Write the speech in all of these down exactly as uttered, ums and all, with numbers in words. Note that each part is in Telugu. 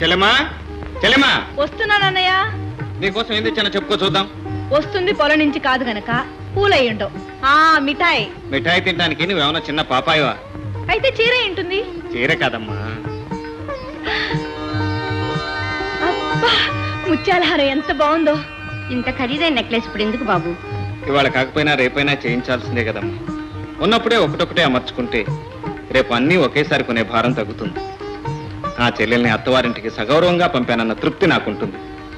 చెల్లెమా చెల్లెమా వస్తున్నానన్నయ్య. నీకోసం ఏం తెచ్చానో చెప్పుకో చూద్దాం. వస్తుంది పొలం నుంచి కాదు గనక పూలయ్యుండవు. ఆ మిఠాయి. మిఠాయి తినడానికి నువ్వేమన్నా చిన్న పాపాయవా? అయితే చీర ఉంటుంది. చీర కాదమ్మా. అబ్బా ముత్యాలహారం ఎంత బాగుందో. ఇంత ఖరీదైన నెక్లెస్ ఇప్పుడు ఎందుకు బాబు? ఇవాళ కాకపోయినా రేపైనా చేయించాల్సిందే కదమ్మా. ఉన్నప్పుడే ఒకటొకటే అమర్చుకుంటే రేపు అన్నీ ఒకేసారి కొనే భారం తగ్గుతుంది. ఆ చెల్లెల్ని అత్తవారింటికి సగౌరవంగా పంపానన్న తృప్తి నాకుంటుంది.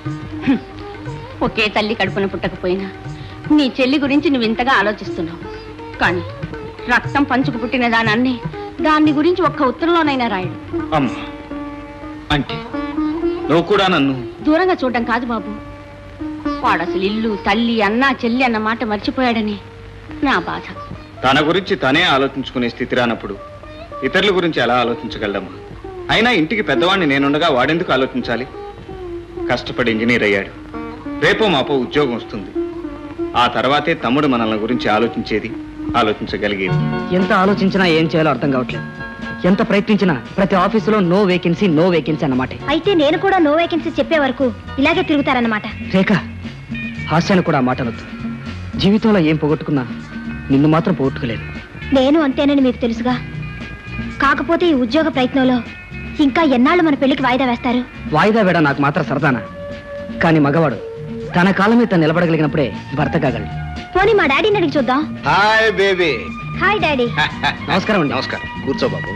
ఒకే తల్లి కడుపున పుట్టకపోయినా నీ చెల్లి గురించి నువ్వు ఇంతగా ఆలోచిస్తున్నావు. కానీ రక్తం పంచుకు పుట్టిన దానాన్ని దాన్ని గురించి ఒక్క ఉత్తరంలోనైనా రాయడు. అమ్మా అంటే నువ్వు కూడా నన్ను దూరంగా చూడడం కాదు బాబు. వాడు అసలు ఇల్లు తల్లి అన్నా చెల్లి అన్న మాట మర్చిపోయాడని నా బాధ. తన గురించి తనే ఆలోచించుకునే స్థితి రానప్పుడు ఇతరుల గురించి ఎలా ఆలోచించగలమ్మా? అయినా ఇంటికి పెద్దవాడిని నేనుండగా వాడెందుకు ఆలోచించాలి? కష్టపడి ఇంజనీర్ అయ్యాడు. రేపో మాపో ఉద్యోగం వస్తుంది. ఆ తర్వాతే తమ్ముడు మనల్ని గురించి ఆలోచించేది, ఆలోచించగలిగేది. ఎంత ఆలోచించినా ఏం చేయాలో అర్థం కావట్లేదు. ఎంత ప్రయత్నించినా ప్రతి ఆఫీసులో నో వేకెన్సీ నో వేకెన్సీ అన్నమాట. అయితే నేను కూడా నో వేకెన్సీ చెప్పే వరకు ఇలాగే తిరుగుతారన్నమాట. రేఖ, హాస్యాన్ని కూడా మాట అనొద్దు. జీవితంలో ఏం పోగొట్టుకున్నా నిన్ను మాత్రం పోగొట్టుకోలేదు. నేను అంతేనని మీకు తెలుసుగా. కాకపోతే ఈ ఉద్యోగ ప్రయత్నంలో ఇంకా ఎన్నాళ్ళు మన పెళ్లికి వాయిదా వేస్తారు? వాయిదా వేడ నాకు మాత్రం సరదానా? కానీ మగవాడు తన కాలం మీద నిలబడగలిగినప్పుడే భర్త కాగలడు. పోనీ మా డాడీని అడిగి చూద్దాం. Hi baby. Hi daddy. నమస్కారం అండి. నమస్కారం. కూర్చో బాబు.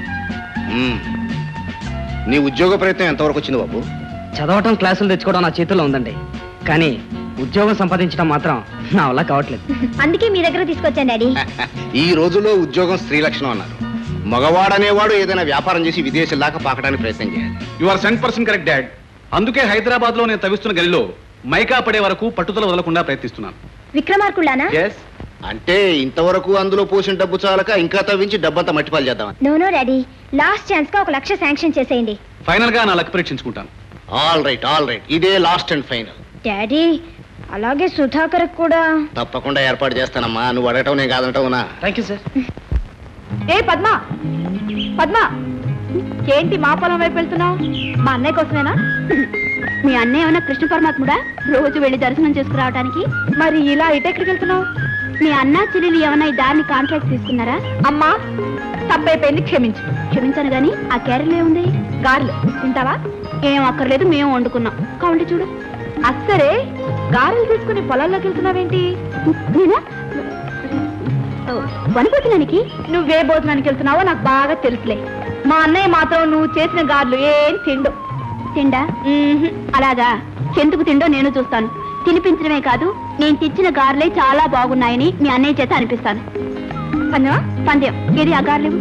నీ ఉద్యోగ ప్రయత్నం ఎంతవరకు వచ్చింది బాబు? చదవటం క్లాసులు తెచ్చుకోవడం నా చేతుల్లో ఉందండి. కానీ ఉద్యోగం సంపాదించడం మాత్రం నా వల్ల కావట్లేదు. అందుకే మీ దగ్గర తీసుకొచ్చాను డాడీ. ఈ రోజుల్లో ఉద్యోగం స్త్రీ లక్షణం అన్నారు. మగవాడనేవాడు ఏదైనా వ్యాపారం చేసి విదేశాల దాకా పాకడానికి ప్రయత్నం చేయాలి. You are cent percent correct dad. అందుకే హైదరాబాద్ లో నేను తవ్విస్తున్న గలిలో మైకా పడే వరకు పట్టుదల వదలకుండా ప్రయత్నిస్తున్నాను. విక్రమార్కుళ్ళానా? అంటే ఇంతవరకు అందులో పోసిన డబ్బు చాలక ఇంకా తవ్వించి డబ్బంతా మట్టిపాలు చేద్దాం. No no daddy, last chance గా ఒక లక్ష శాంక్షన్ చేసేయండి. ఫైనల్ గా నా లక్ పరీక్షించుకుంటాను. ఆల్ రైట్ ఆల్ రైట్ ఇదే లాస్ట్ అండ్ ఫైనల్. డాడీ అలాగే సుధాకర్ కూడా తప్పకుండా ఏర్పాటు చేస్తానమ్మా. నువ్వు అడగటం నేను కాదంటావునా? Thank you sir. ఏ పద్మ పద్మ ఏంటి మా పొలం వైపు వెళ్తున్నావు? మా అన్నయ్య కోసమేనా? మీ అన్నయ్య ఏమన్నా కృష్ణ పరమాత్ముడా రోజు వెళ్ళి దర్శనం చేసుకురావడానికి? మరి ఇలా ఇటెక్కడికి వెళ్తున్నావు? మీ అన్న చెల్లెలు ఏమన్నా ఈ దారిని కాంట్రాక్ట్ తీసుకున్నారా? అమ్మా తప్పైపోయింది, క్షమించు. క్షమించాను గాని ఆ క్యారెల్ ఏముంది? గారెలు తింటావా? ఏం అక్కర్లేదు, మేము వండుకున్నాం. కావండి చూడు. అస్సరే గారెలు తీసుకుని పొలాల్లోకి వెళ్తున్నావేంటి? నేనా వనభోజనానికి? నువ్వే భోజనానికి వెళ్తున్నావో నాకు బాగా తెలుసులే. మా అన్నయ్య మాత్రం నువ్వు చేసిన గారెలు ఏం తిండు. తిండా? అలాగా, ఎందుకు తిండో నేను చూస్తాను. తినిపించడమే కాదు, నేను తెచ్చిన గారెలే చాలా బాగున్నాయని మీ అన్నయ్య చేత అనిపిస్తాను. పందెమా? పందెం. ఏది ఆ గారెలు?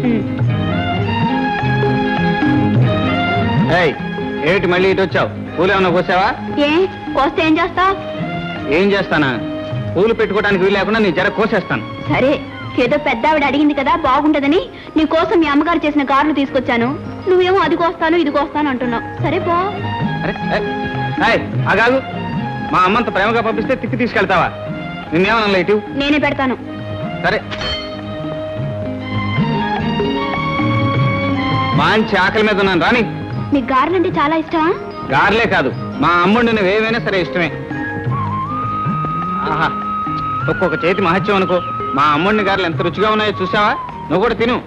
ఏమిటి మళ్ళీ ఇటు వచ్చావు? పూలు ఏమన్నా కోసావా? ఏ కోస్తే ఏం చేస్తావు? ఏం చేస్తానా? పూలు పెట్టుకోవడానికి వీలు లేకుండా నీ జర కోసేస్తాను. సరే, ఏదో పెద్ద ఆవిడ అడిగింది కదా బాగుంటదని నీ కోసం మీ అమ్మగారు చేసిన గారెలు తీసుకొచ్చాను. నువ్వేమో అది కోస్తాను ఇది కోస్తాను అంటున్నావు. సరే పో. అగాగు, మా అమ్మంత ప్రేమగా పంపిస్తే తిప్పి తీసుకెళ్తావా? నిన్నేమన్నా ఇటు? నేనే పెడతాను. సరే. మంచి ఆకలి మీద ఉన్నాను రాని. మీకు గారెలు అంటే చాలా ఇష్టమా? గారెలే కాదు, మా అమ్ముండి నువ్వు ఏమైనా సరే ఇష్టమే. ఆహా, ఒక్కొక్క చేతి మహత్యం అనుకో. మా అమ్ముడిని గారెలు ఎంత రుచిగా ఉన్నాయో చూసావా? నువ్వు కూడా తిను.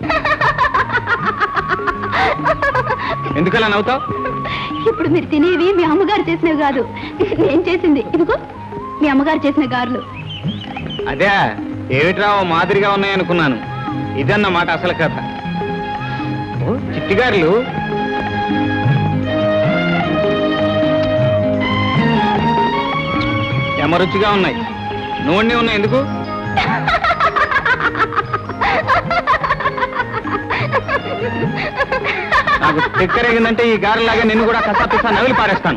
ఎందుకలా నవ్వుతావు? ఇప్పుడు మీరు తినేవి మీ అమ్మగారు చేసినవి కాదు, నేను చేసింది. ఇదిగో మీ అమ్మగారు చేసిన గారెలు. అదే ఏమిట్రా మాదిరిగా ఉన్నాయనుకున్నాను. ఇదన్నమాట అసలు కథ. చిట్టి గారెలు ఎమ రుచిగా ఉన్నాయి. నూనె ఉన్నాయి ఎందుకు? నాకు చెక్కరేగిందంటే ఈ గారెలాగా నిన్ను కూడా కసాపిసా నవిలి పారేస్తాను.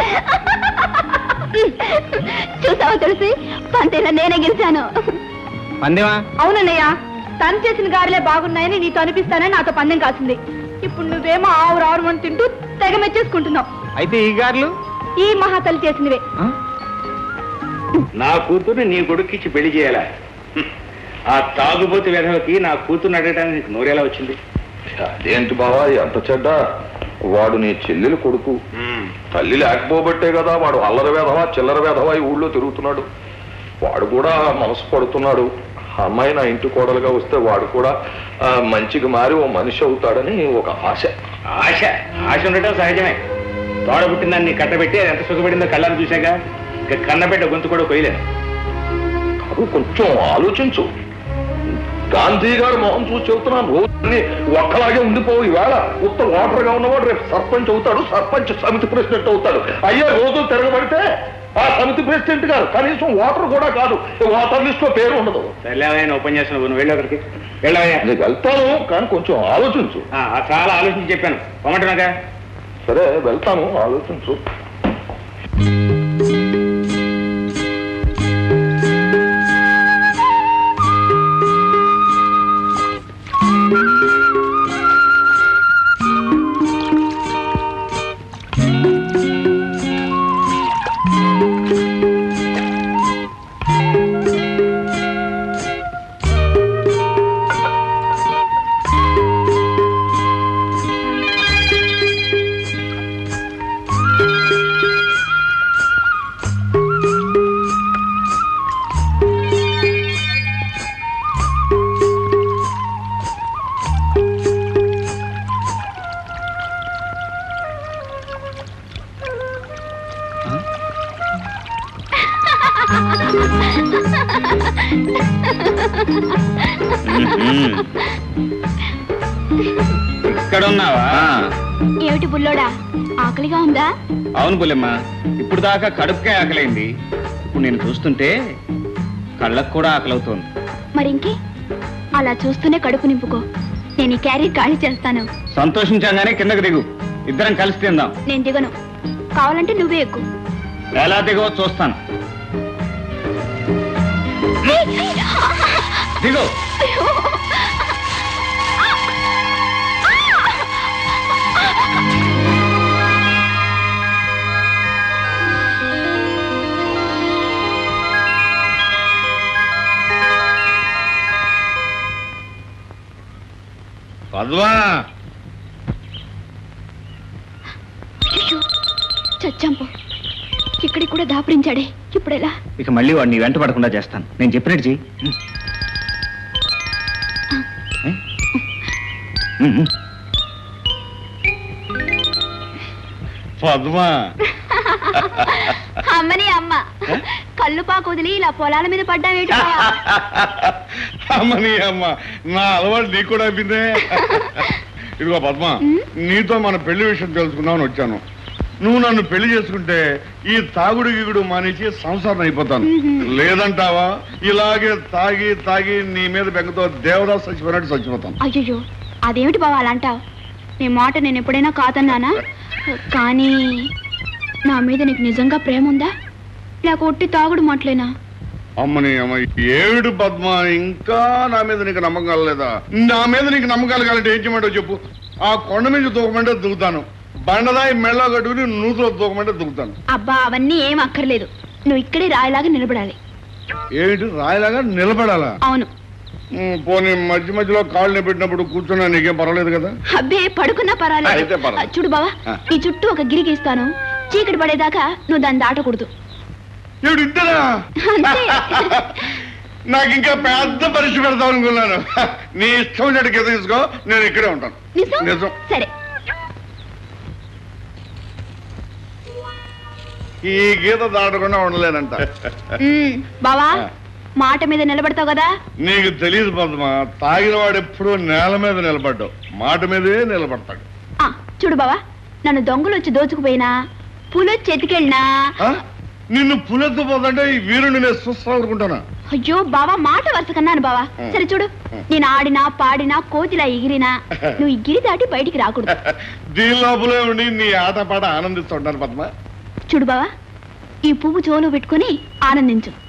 చూసావా తెలిసి పంతేలా నేనే గెలిచాను. పందెమా? అవునన్నయ్య, తను చేసిన గారెలే బాగున్నాయని నీతో అనిపిస్తానని నాతో పందెం కాసింది. ఇప్పుడు నువ్వేమో ఆవు రావుమని తింటూ తెగ మెచ్చేసుకుంటున్నావు. అయితే ఈ గారెలు ఈ మహాతల్లి చేసినవే. నా కూతురు నీ కొడుక్కిచ్చి పెళ్లి చేయాలా? ఆ తాగుబోతు వెధవకి నా కూతురు అడగడానికి నోరేలా వచ్చింది? అదేంటి బావా అంత చెడ్డ? వాడు నీ చెల్లెలు కొడుకు. తల్లి లేకపోబట్టే కదా వాడు అల్లరి వేధవా చిల్లర వేధవా ఈ ఊళ్ళో తిరుగుతున్నాడు. వాడు కూడా మనసు పడుతున్నాడు. అమ్మాయి నా ఇంటి కోడలుగా వస్తే వాడు కూడా మంచిగా మారి ఓ మనిషి అవుతాడని ఒక ఆశ. ఆశ ఆశ ఉండటం సహజమే. తోడ పుట్టిందాన్ని కట్టబెట్టి అది ఎంత సుఖపడిందో కళ్ళని చూశాక ఇక కన్నబెట్ట గొంతు కూడా కొయ్యలేను. కాదు, కొంచెం ఆలోచించు. గాంధీ గారు మొహం చూసి చెబుతున్నాను, రోజుని ఒక్కలాగే ఉండిపోవు. ఈవేళ ఉత్త ఓటర్ గా ఉన్నవాడు రేపు సర్పంచ్ అవుతాడు, సర్పంచ్ సమితి ప్రెసిడెంట్ అవుతాడు. అయ్యే రోజు తిరగబడితే ఆ సమితి ప్రెసిడెంట్ గారు కనీసం ఓటర్ కూడా కాదు, ఓటర్ లిస్ట్ లో పేరు ఉండదు. సర్లేవయ్యా, ఉపన్యాసం నువ్వు వెళ్ళి అక్కడికి వెళ్ళవయ్యా. నీకు వెళ్తాను, కానీ కొంచెం ఆలోచించు. చాలా ఆలోచించి చెప్పాను, పొమ్మంటున్నాగా. సరే వెళ్తాను, ఆలోచించు. ఇక్కడున్నావా? ఏమిటి బుల్లోడా, ఆకలిగా ఉందా? అవును బుల్లెమ్మ, ఇప్పుడు దాకా కడుపుకే ఆకలైంది. ఇప్పుడు నేను చూస్తుంటే కళ్ళకు కూడా ఆకలవుతోంది. మరింకే అలా చూస్తూనే కడుపు నింపుకో. నేను ఈ క్యారీ ఖాళీ చేస్తాను. సంతోషించగానే కిందకు దిగు, ఇద్దరం కలిసి తిందాం. నేను దిగను, కావాలంటే నువ్వే ఎక్కు. ఎలా దిగో చూస్తాను. దిగు. పద్మా, చచ్చాంపో, ఇక్కడికి కూడా దాపురించాడే. ఇప్పుడు ఎలా? ఇక మళ్ళీ వాడిని వెంట పడకుండా చేస్తాను. నేను చెప్పినట్టు చెయ్యి. పద్మా, అమ్మని అమ్మ కళ్ళు పాకు వదిలి ఇలా పొలాల మీద పడ్డావేటి? అమ్మని అమ్మ, నా అలవాటు నీకు కూడా అయిపోయిందే. ఇదిగో పద్మ, నీతో మన పెళ్లి విషయం తెలుసుకుందామని వచ్చాను. నువ్వు నన్ను పెళ్లి చేసుకుంటే ఈ తాగుడు గీగుడు మానేసి సంసారం అయిపోతాను. లేదంటావా ఇలాగే తాగి తాగి నీ మీద బెంగతో దేవదాస్ చచ్చిపోయినట్టు చచ్చిపోతాను. అయ్యో, అదేమిటి బావ అలా అంటావు? నీ మాట నేను ఎప్పుడైనా కాదన్నానా? కానీ నా మీద నీకు నిజంగా ప్రేమ ఉందా, లేక ఒట్టి తాగుడు మాటలేనా? అమ్మని అమ్మ, ఏడు పద్మ, ఇంకా నా మీద నీకు నమ్మకం కలలేదా? నా మీద నీకు నమ్మకం కలగాలంటే ఏం చేయమంటావు చెప్పు. ఆ కొండ మీద దూకమంటే దూకుతాను, బండదాయి మెళ్ళ కట్టుకుని నూతులో దూకమంటే దూకుతాను. అబ్బా, అవన్నీ ఏం అక్కర్లేదు. నువ్వు ఇక్కడే రాయిలాగా నిలబడాలి. ఏమిటి రాయిలాగా నిలబడాలా? అవును. పోనీ మధ్య మధ్యలో కాళ్ళు పెట్టినప్పుడు కూర్చున్నా నీకేం పర్వాలేదు కదా? అబ్బే, పడుకున్నా పర్వాలేదు. చూడు బావా, ఈ చుట్టూ ఒక గిరికి ఇస్తాను. చీకటి పడేదాకా నువ్వు దాన్ని దాటకూడదు. ఏడు ఇంతనా? నాకు ఇంకా పెద్ద పరీక్ష పెడతాం అనుకున్నాను. నీ ఇష్టం వచ్చేటి గీత తీసుకో, నేను ఇక్కడే ఉంటాను. నిజం. సరే. ఈ గీత దాటకుండా ఉండలేనంట. బావా, మాట మీద నిలబడతావు కదా? నీకు తెలియదు పద్మ, తాగిన వాడు ఎప్పుడు నేల మీద నిలబడ్డావు, మాట మీదే నిలబడతాడు. చూడు బావా, నన్ను దొంగలు వచ్చి దోచుకుపోయినా, పులొచ్చి ఎత్తుకెళ్ళినా, నిన్ను పులెత్తుపోతుంటే ఈ వీరుని నేను చూస్తానుకుంటానా? అయ్యో బావా, మాట వరుస కన్నాను బావా. సరే చూడు, నేను ఆడినా పాడినా కోతిలా ఎగిరినా నువ్వు ఈ గిరి దాటి బయటికి రాకూడదు. దీని లోపలే ఉండి నీ ఆట పాట ఆనందిస్తుంటాను పద్మ. చూడు బావా, ఈ పువ్వు చెవులో పెట్టుకుని ఆనందించు.